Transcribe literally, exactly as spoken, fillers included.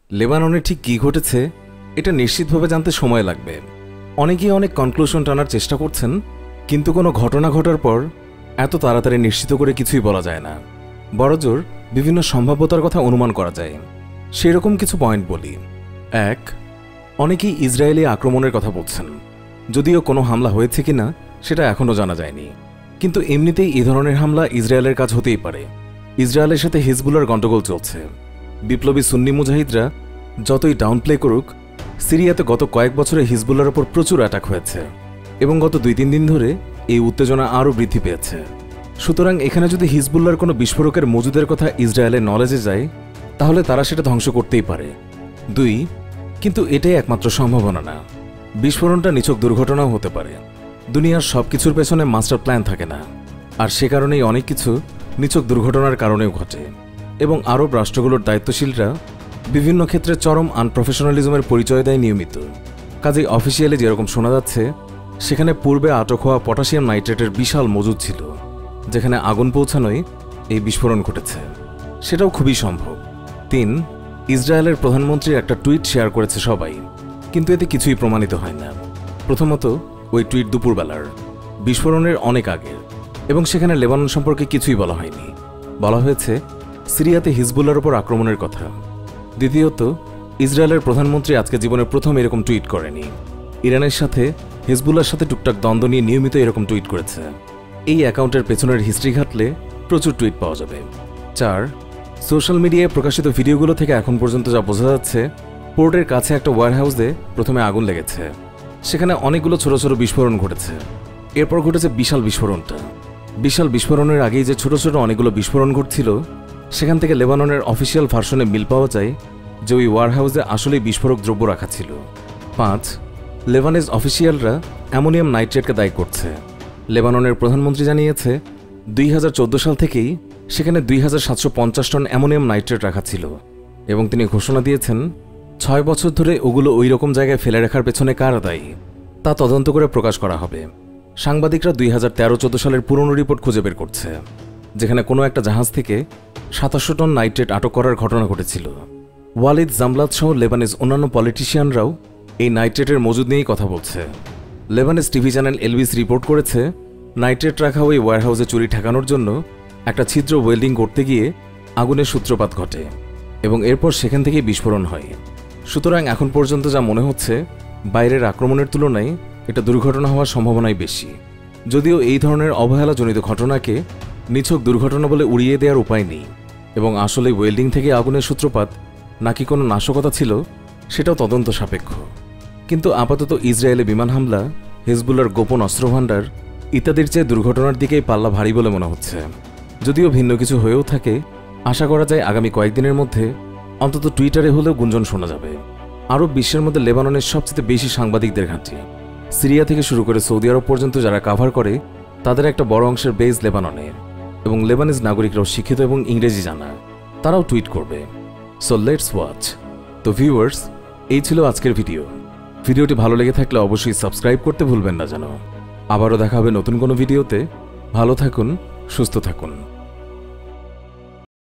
লেবাননে ঠিক কী ঘটেছে এটা নিশ্চিতভাবে জানতে সময় লাগবে। অনেকেই অনেক কনক্লুশন টানার চেষ্টা করছেন, কিন্তু কোনো ঘটনা ঘটার পর এত তাড়াতাড়ি নিশ্চিত করে কিছুই বলা যায় না। বড়জোর বিভিন্ন সম্ভাব্যতার কথা অনুমান করা যায়। সেই রকম কিছু পয়েন্ট বলি। এক, অনেকেই ইসরায়েলি আক্রমণের কথা বলছেন, যদিও কোনো হামলা হয়েছে কিনা সেটা এখনও জানা যায়নি। কিন্তু এমনিতেই এই ধরনের হামলা ইসরায়েলের কাজ হতেই পারে। ইসরায়েলের সাথে হিজবুল্লার গণ্ডগোল চলছে। বিপ্লবী সুন্নি মুজাহিদরা যতই ডাউন প্লে করুক, সিরিয়াতে গত কয়েক বছরে হিজবুল্লার ওপর প্রচুর অ্যাটাক হয়েছে এবং গত দুই তিন দিন ধরে এই উত্তেজনা আরও বৃদ্ধি পেয়েছে। সুতরাং এখানে যদি হিজবুল্লার কোনো বিস্ফোরকের মজুদের কথা ইসরায়েলের নলেজে যায়, তাহলে তারা সেটা ধ্বংস করতেই পারে। দুই, কিন্তু এটাই একমাত্র সম্ভাবনা না। বিস্ফোরণটা নিছক দুর্ঘটনাও হতে পারে। দুনিয়ার সব কিছুর পেছনে মাস্টার প্ল্যান থাকে না, আর সে কারণেই অনেক কিছু নিছক দুর্ঘটনার কারণেও ঘটে। এবং আরব রাষ্ট্রগুলোর দায়িত্বশীলরা বিভিন্ন ক্ষেত্রে চরম আনপ্রফেশনালিজমের পরিচয় দেয় নিয়মিত। কাজেই অফিসিয়ালি যেরকম শোনা যাচ্ছে, সেখানে পূর্বে আটক হওয়া পটাশিয়াম নাইট্রেটের বিশাল মজুদ ছিল, যেখানে আগুন পৌঁছানোই এই বিস্ফোরণ ঘটেছে। সেটাও খুবই সম্ভব। তিন, ইসরায়েলের প্রধানমন্ত্রীর একটা টুইট শেয়ার করেছে সবাই, কিন্তু এতে কিছুই প্রমাণিত হয় না। প্রথমত, ওই টুইট দুপুরবেলার, বিস্ফোরণের অনেক আগে, এবং সেখানে লেবানন সম্পর্কে কিছুই বলা হয়নি। বলা হয়েছে সিরিয়াতে হিজবুল্লার ওপর আক্রমণের কথা। দ্বিতীয়ত, ইসরায়েলের প্রধানমন্ত্রী আজকে জীবনের প্রথম এরকম টুইট করেনি। ইরানের সাথে হিজবুল্লার সাথে টুকটাক দ্বন্দ্ব নিয়ে নিয়মিত এরকম টুইট করেছে। এই অ্যাকাউন্টের পেছনের হিস্ট্রি ঘাটলে প্রচুর টুইট পাওয়া যাবে। চার, সোশ্যাল মিডিয়ায় প্রকাশিত ভিডিওগুলো থেকে এখন পর্যন্ত যা বোঝা যাচ্ছে, পোর্টের কাছে একটা ওয়্যারহাউসে প্রথমে আগুন লেগেছে। সেখানে অনেকগুলো ছোট ছোট বিস্ফোরণ ঘটেছে। এরপর ঘটেছে বিশাল বিস্ফোরণটা। বিশাল বিস্ফোরণের আগেই যে ছোট ছোট অনেকগুলো বিস্ফোরণ ঘটছিল, সেখান থেকে লেবাননের অফিসিয়াল ভার্সনে মিল পাওয়া যায় যে ওই ওয়্যারহাউসে আসলেই বিস্ফোরক দ্রব্য রাখা ছিল। পাঁচ, লেবানিজ অফিসিয়ালরা অ্যামোনিয়াম নাইট্রেটকে দায়ী করছে। লেবাননের প্রধানমন্ত্রী জানিয়েছে দুই হাজার চোদ্দো সাল থেকেই সেখানে দুই হাজার সাতশো পঞ্চাশ টন অ্যামোনিয়াম নাইট্রেট রাখা ছিল, এবং তিনি ঘোষণা দিয়েছেন ছয় বছর ধরে ওগুলো ওই রকম জায়গায় ফেলে রাখার পেছনে কারা দায়ী তা তদন্ত করে প্রকাশ করা হবে। সাংবাদিকরা দুই হাজার তেরো চোদ্দো সালের পুরনো রিপোর্ট খুঁজে বের করছে, যেখানে কোনো একটা জাহাজ থেকে সাতাশশো টন নাইট্রেট আটক করার ঘটনা ঘটেছিল। ওয়ালিদ জামলাত সহ লেবানিজ অন্যান্য পলিটিশিয়ানরাও এই নাইট্রেটের মজুদ নিয়েই কথা বলছে। লেবানিজ টিভি চ্যানেল এলবিস রিপোর্ট করেছে নাইট্রেট রাখা ওই ওয়্যারহাউসে চুরি ঠেকানোর জন্য একটা ছিদ্র ওয়েল্ডিং করতে গিয়ে আগুনের সূত্রপাত ঘটে এবং এরপর সেখান থেকেই বিস্ফোরণ হয়। সুতরাং এখন পর্যন্ত যা মনে হচ্ছে, বাইরের আক্রমণের তুলনায় এটা দুর্ঘটনা হওয়ার সম্ভাবনাই বেশি। যদিও এই ধরনের অবহেলাজনিত ঘটনাকে নিছক দুর্ঘটনা বলে উড়িয়ে দেওয়ার উপায় নেই, এবং আসলে ওয়েল্ডিং থেকে আগুনের সূত্রপাত নাকি কোনো নাশকতা ছিল সেটাও তদন্ত সাপেক্ষ। কিন্তু আপাতত ইসরায়েলে বিমান হামলা, হিজবুল্লার গোপন অস্ত্রভাণ্ডার ইত্যাদির চেয়ে দুর্ঘটনার দিকেই পাল্লা ভারী বলে মনে হচ্ছে। যদিও ভিন্ন কিছু হয়েও থাকে, আশা করা যায় আগামী কয়েকদিনের মধ্যে অন্তত টুইটারে হলেও গুঞ্জন শোনা যাবে। আরব বিশ্বের মধ্যে লেবাননের সবচেয়ে বেশি সাংবাদিকদের ঘাঁটি। সিরিয়া থেকে শুরু করে সৌদি আরব পর্যন্ত যারা কাভার করে, তাদের একটা বড় অংশের বেস লেবাননে, এবং লেবানিজ নাগরিকরাও শিক্ষিত এবং ইংরেজি জানা, তারাও টুইট করবে। So let's watch. তো ভিউয়ার্স, এই ছিল আজকের ভিডিও। ভিডিওটি ভালো লেগে থাকলে অবশ্যই সাবস্ক্রাইব করতে ভুলবেন না যেন। আবারও দেখা হবে নতুন কোনো ভিডিওতে। ভালো থাকুন, সুস্থ থাকুন।